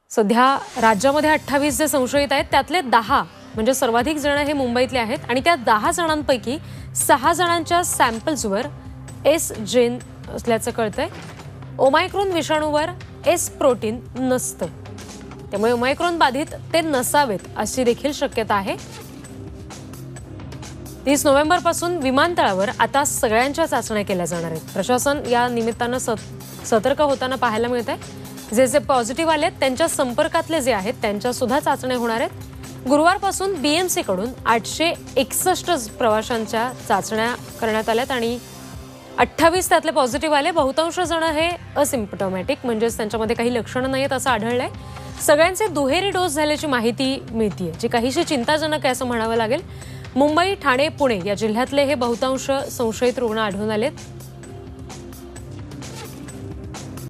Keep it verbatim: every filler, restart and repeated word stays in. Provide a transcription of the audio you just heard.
सध्या राज्यामध्ये अठ्ठावीस जे संशयित आहेत त्यातले दहा म्हणजे सर्वाधिक जण हे मुंबईतले आहेत आणि त्या दहा जणांपैकी सहा जणांच्या सॅम्पल्सवर एस जेन असल्याचं कळतंय। ओमायक्रॉन विषाणूवर एस प्रोटीन नसतं, त्यामुळे ओमायक्रॉन बाधित ते नसावेत अशी देखील शक्यता आहे। तीस नोव्हेंबर पासून विमानतळावर आता सगळ्यांच्या चाचण्या केल्या जाणार आहेत। प्रशासन या निमित्तानं सतर्क होताना पाहायला मिळतंय। जे जे पॉझिटिव्ह आलेत त्यांच्या संपर्कातले जे आहेत त्यांच्या सुद्धा चाचण्या होणार आहेत। गुरुवारपासून बीएमसी कडून आठशे एकसष्ट प्रवाशांच्या चाचण्या करण्यात आल्यात आणि अठ्ठावीस त्यातले पॉझिटिव्ह आले। बहुतांश जण हे असिम्प्टोमॅटिक म्हणजे त्यांच्यामध्ये काही लक्षणं नाहीत असं आढळलंय। सगळ्यांचे दुहेरी डोस झाल्याची माहिती मिळतीये, जी काहीशी चिंताजनक आहे असं म्हणावं लागेल। मुंबई, ठाणे, पुणे या जिल्ह्यातले हे बहुतांश संशयित रुग्ण आढळून आलेत।